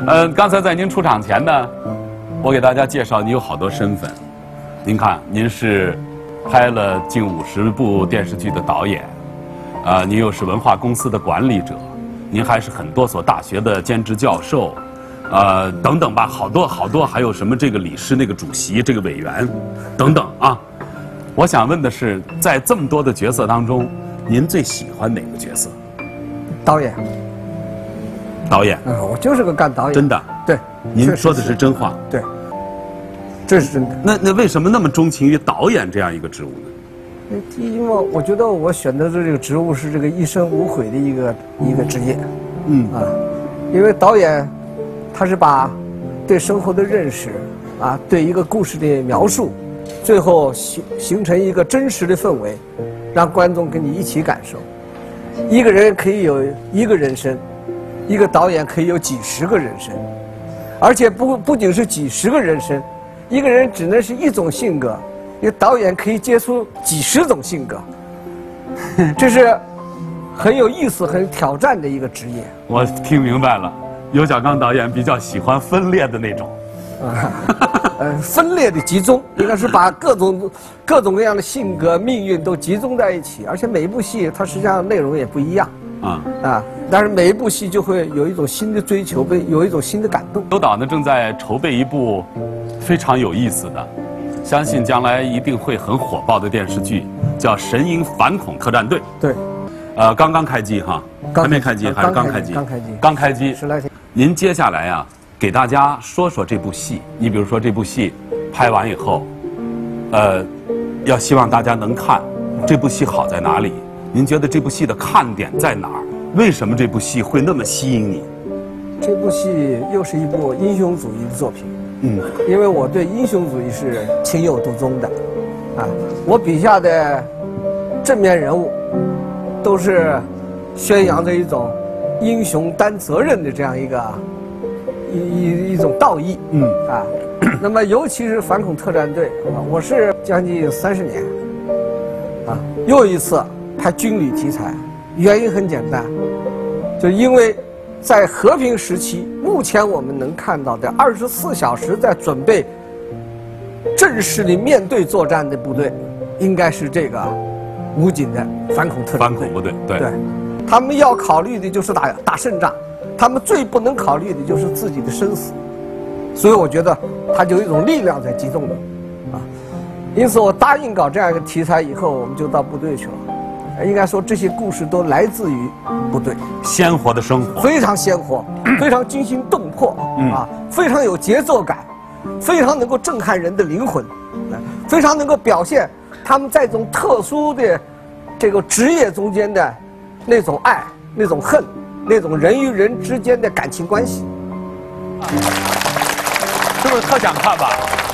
刚才在您出场前呢，我给大家介绍你有好多身份。您看，您是拍了近50部电视剧的导演，您又是文化公司的管理者，您还是很多所大学的兼职教授，等等吧，好多，还有什么这个理事、那个主席、这个委员，等等啊。我想问的是，在这么多的角色当中，您最喜欢哪个角色？ 导演。 导演。 我就是个干导演。 真的。 对。 您说的是真话。 对。这是真的。 那为什么那么钟情于导演这样一个职务呢？ 因为我觉得我选择的这个职务是这个一生无悔的一个职业。因为导演，他是把对生活的认识对一个故事的描述，最后形成一个真实的氛围，让观众跟你一起感受。一个人可以有一个人生，一个导演可以有几十个人生，而且不仅是几十个人生，一个人只能是一种性格，一个导演可以接触几十种性格，这是很有意思、很挑战的一个职业。 我听明白了，尤小刚导演比较喜欢分裂的那种。 分裂的集中，应该是把各种各样的性格、命运都集中在一起，而且每一部戏它实际上内容也不一样。但是每一部戏就会有一种新的追求，有一种新的感动。 尤导呢正在筹备一部非常有意思的，相信将来一定会很火爆的电视剧，叫《神鹰反恐特战队》。 对。 刚刚开机哈，还没开机还是刚开机？刚开机。 10来天。 您接下来给大家说说这部戏。你比如说这部戏拍完以后，要希望大家能看这部戏好在哪里？您觉得这部戏的看点在哪儿？为什么这部戏会那么吸引你？ 这部戏又是一部英雄主义的作品。因为我对英雄主义是情有独钟的。我笔下的正面人物都是宣扬着一种英雄担责任的这样一种道义。那么尤其是反恐特战队，我是将近30年，又一次拍军旅题材，原因很简单，就因为在和平时期，目前我们能看到的24小时在准备正式的面对作战的部队，应该是这个武警的反恐特战队。 反恐部队，对， 他们要考虑的就是打胜仗，他们最不能考虑的就是自己的生死，所以我觉得他就有一种力量在集中的，因此我答应搞这样一个题材以后，我们就到部队去了。应该说这些故事都来自于部队， 鲜活的生活， 非常鲜活，非常惊心动魄，非常有节奏感，非常能够震撼人的灵魂，非常能够表现他们在这种特殊的这个职业中间的那种爱、那种恨、那种人与人之间的感情关系。 是不是特想看吧？